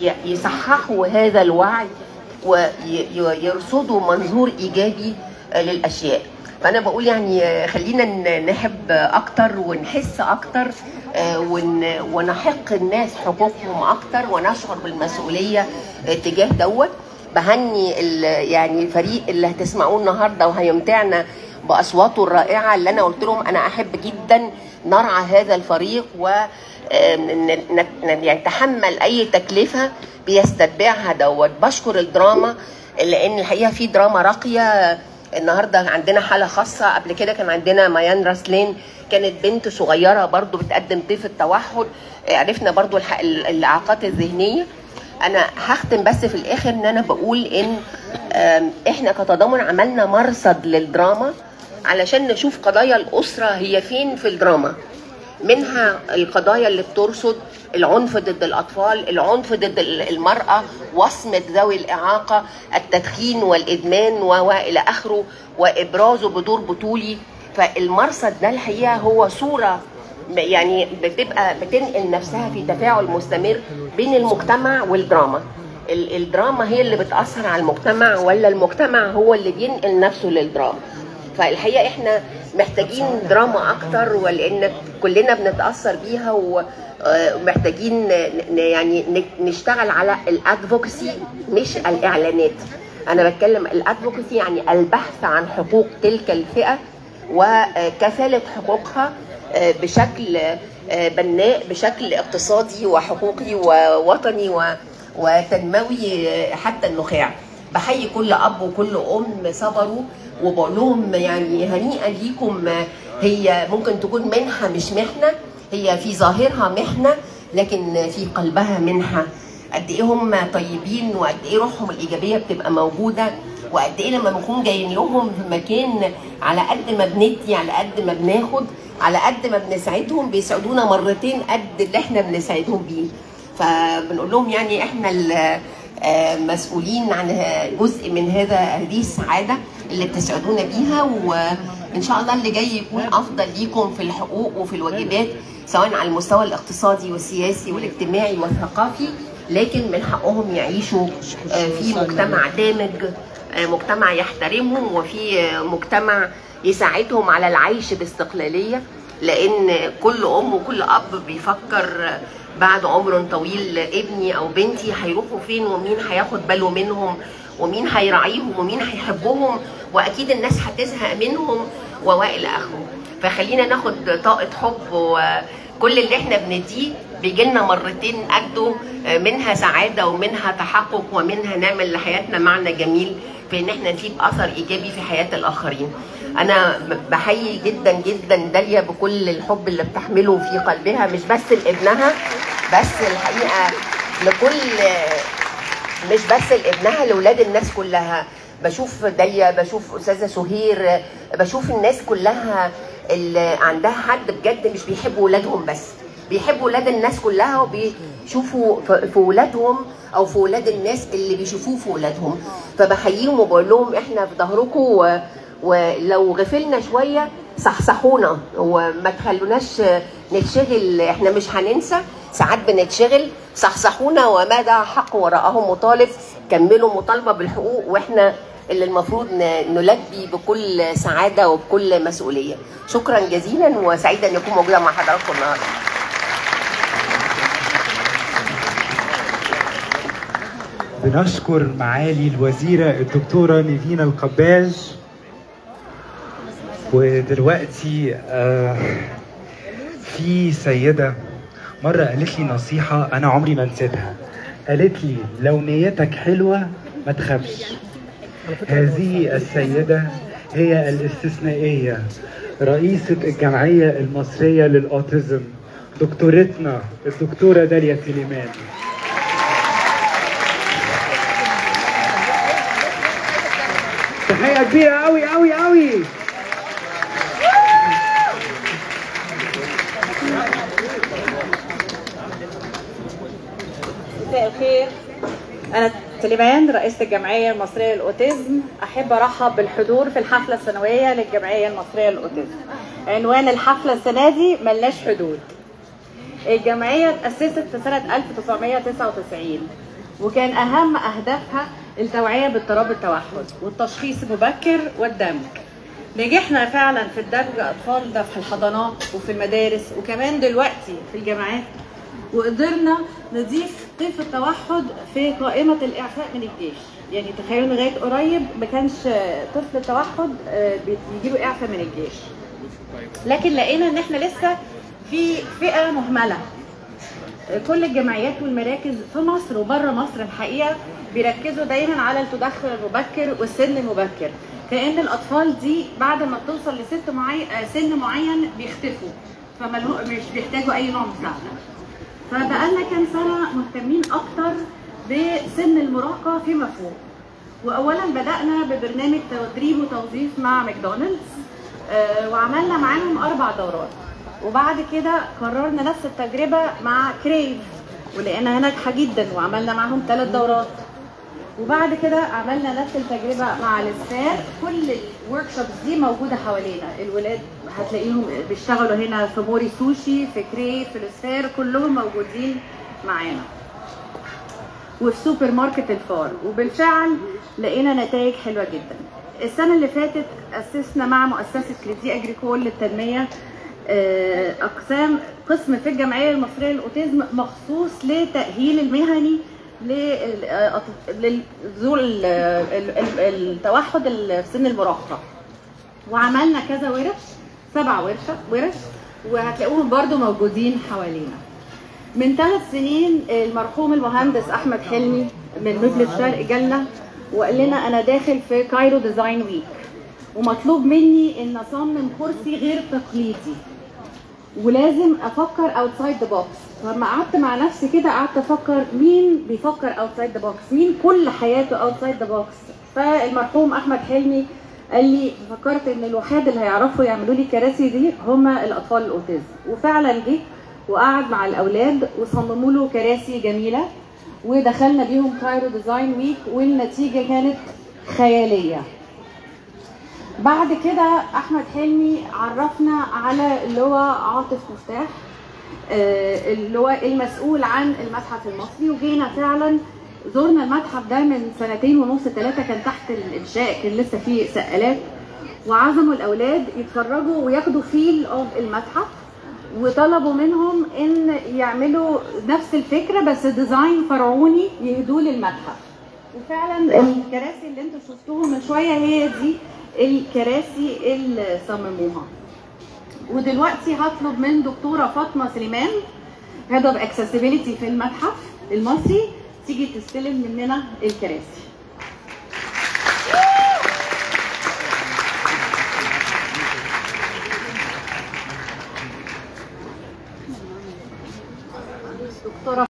يصححوا هذا الوعي ويرصدوا منظور ايجابي للاشياء. فانا بقول يعني خلينا نحب اكتر ونحس اكتر ونحق الناس حقوقهم اكتر ونشعر بالمسؤوليه تجاه دوت. بهني يعني الفريق اللي هتسمعوه النهارده وهيمتعنا باصواته الرائعه، اللي انا قلت لهم انا احب جدا نرعى هذا الفريق ونتحمل اي تكلفه بيستتبعها دوت. بشكر الدراما لان الحقيقه في دراما راقيه. النهارده عندنا حاله خاصه، قبل كده كان عندنا ميان راسلين، كانت بنت صغيره برضو بتقدم ضيف التوحد. عرفنا برضو الاعاقات الذهنيه. انا هختم بس في الاخر ان انا بقول ان احنا كتضامن عملنا مرصد للدراما علشان نشوف قضايا الاسره هي فين في الدراما، منها القضايا اللي بترصد العنف ضد الأطفال، العنف ضد المرأة، وصمة ذوي الإعاقة، التدخين والإدمان وإلى آخره، وإبرازه بدور بطولي. فالمرصد ده الحقيقة هو صورة يعني بتبقى بتنقل نفسها في تفاعل مستمر بين المجتمع والدراما. الدراما هي اللي بتأثر على المجتمع ولا المجتمع هو اللي بينقل نفسه للدراما؟ فالحقيقه احنا محتاجين دراما اكتر، ولان كلنا بنتاثر بيها ومحتاجين يعني نشتغل على الادفوكسي مش الاعلانات. انا بتكلم الادفوكسي يعني البحث عن حقوق تلك الفئه وكفاله حقوقها بشكل بناء، بشكل اقتصادي وحقوقي ووطني وتنموي حتى النخاع. بحيي كل اب وكل ام صبروا، وبقول لهم يعني هنيئا ليكم. هي ممكن تكون منحه مش محنه، هي في ظاهرها محنه لكن في قلبها منحه. قد ايه هم طيبين وقد ايه روحهم الايجابيه بتبقى موجوده، وقد ايه لما بنكون جايين لهم في مكان على قد ما بندي على قد ما بناخد، على قد ما بنساعدهم بيساعدونا مرتين قد اللي احنا بنساعدهم بيه. فبنقول لهم يعني احنا مسؤولين عن جزء من هذه السعاده اللي بتسعدونا بيها، وان شاء الله اللي جاي يكون افضل ليكم في الحقوق وفي الواجبات، سواء على المستوى الاقتصادي والسياسي والاجتماعي والثقافي، لكن من حقهم يعيشوا في مجتمع دامج، مجتمع يحترمهم، وفي مجتمع يساعدهم على العيش باستقلاليه. لان كل ام وكل اب بيفكر بعد عمر طويل ابني او بنتي هيروحوا فين، ومين هياخد باله منهم، ومين هيراعيهم، ومين هيحبهم، واكيد الناس هتزهق منهم والى اخره. فخلينا ناخد طاقه حب، وكل اللي احنا بنديه بيجي لنا مرتين قده، منها سعاده ومنها تحقق ومنها نعمل لحياتنا معنى جميل في ان احنا نسيب اثر ايجابي في حياه الاخرين. انا بحيي جدا جدا داليا بكل الحب اللي بتحمله في قلبها، مش بس لابنها، بس الحقيقه لكل، مش بس لابنها، لاولاد الناس كلها. بشوف داليا، بشوف استاذه سهير، بشوف الناس كلها اللي عندها حد بجد مش بيحبوا ولادهم بس، بيحبوا ولاد الناس كلها وبيشوفوا في ولادهم او في ولاد الناس اللي بيشوفوه في ولادهم. فبحييهم وبقول لهم احنا في ظهركم، ولو غفلنا شويه صحصحونا وما تخلوناش نتشغل، احنا مش هننسى، ساعات بنتشغل، صحصحونا وماذا حق وراءهم مطالب، كملوا مطالبه بالحقوق، واحنا اللي المفروض نلبي بكل سعاده وبكل مسؤوليه. شكرا جزيلا وسعيده ان اكون موجوده مع حضراتكم النهارده. بنشكر معالي الوزيره الدكتوره نيفينا القباج. ودلوقتي في سيده مره قالت لي نصيحه انا عمري ما نسيتها، قالت لي لو نيتك حلوه ما تخافش. هذه السيده هي الاستثنائيه رئيسه الجمعيه المصريه للاوتيزم، دكتورتنا الدكتوره داليا سليمان. تحيه كبيره قوي قوي قوي. مساء الخير، أنا سليمان رئيسة الجمعية المصرية للأوتيزم. أحب أرحب بالحضور في الحفلة السنوية للجمعية المصرية للأوتيزم. عنوان الحفلة السنة دي ملناش حدود. الجمعية اتأسست في سنة 1999 وكان اهم اهدافها التوعيه باضطراب التوحد والتشخيص المبكر والدمج. نجحنا فعلا في الدمج اطفال ده في الحضانات وفي المدارس وكمان دلوقتي في الجامعات، وقدرنا نضيف طيف التوحد في قائمه الاعفاء من الجيش. يعني تخيلوا لغايه قريب ما كانش طفل التوحد بيجيله اعفاء من الجيش، لكن لقينا ان احنا لسه في فئه مهمله. كل الجمعيات والمراكز في مصر وبره مصر الحقيقه بيركزوا دايما على التدخل المبكر والسن المبكر، كأن الاطفال دي بعد ما بتوصل سن معين بيختفوا، مش بيحتاجوا اي نوع مساعده. فبقالنا كام سنه مهتمين اكتر بسن المراهقه فيما فوق. واولا بدانا ببرنامج تدريب وتوظيف مع ماكدونالدز، وعملنا معاهم 4 دورات، وبعد كده قررنا نفس التجربه مع كريف ولقيناها ناجحه جدا وعملنا معاهم 3 دورات، وبعد كده عملنا نفس التجربه مع الاسفار. كل الورك شوبس دي موجوده حوالينا، الولاد هتلاقيهم بيشتغلوا هنا في موري سوشي، في كريف، في الاسفار، كلهم موجودين معانا، وفي سوبر ماركت الفار. وبالفعل لقينا نتائج حلوه جدا. السنه اللي فاتت اسسنا مع مؤسسه كريدي اجريكول للتنميه قسم في الجمعيه المصريه للاوتيزم مخصوص لتاهيل المهني لذوي التوحد في سن المراهقه. وعملنا كذا ورش، 7 ورش، وهتلاقوهم برضو موجودين حوالينا. من 3 سنين المرحوم المهندس احمد حلمي من مبنى الشرق جالنا وقال لنا انا داخل في كايرو ديزاين ويك، ومطلوب مني ان اصمم كرسي غير تقليدي ولازم افكر اوتسايد ذا بوكس. فلما قعدت مع نفسي كده قعدت افكر مين بيفكر اوتسايد ذا بوكس، مين كل حياته اوتسايد ذا بوكس. فالمرحوم احمد حلمي قال لي فكرت ان الوحيد اللي هيعرفوا يعملوا لي الكراسي دي هم الاطفال الاوتيزم. وفعلا جه وقعد مع الاولاد وصمموا له كراسي جميله ودخلنا بيهم كايرو ديزاين ويك، والنتيجه كانت خياليه. بعد كده احمد حلمي عرفنا على اللي هو عاطف مفتاح، اللي هو المسؤول عن المتحف المصري، وجينا فعلا زورنا المتحف ده من 2.5 3 كان تحت الانشاء، كان لسه فيه سقالات، وعزموا الاولاد يتفرجوا وياخدوا فيل اوف المتحف، وطلبوا منهم ان يعملوا نفس الفكره بس ديزاين فرعوني يهدوه للمتحف. وفعلا الكراسي اللي انتم شفتوها من شويه هي دي الكراسي اللي صمموها. ودلوقتي هطلب من دكتوره فاطمه سليمان هيد اوف اكسسبيليتي في المتحف المصري تيجي تستلم مننا الكراسي. دكتوره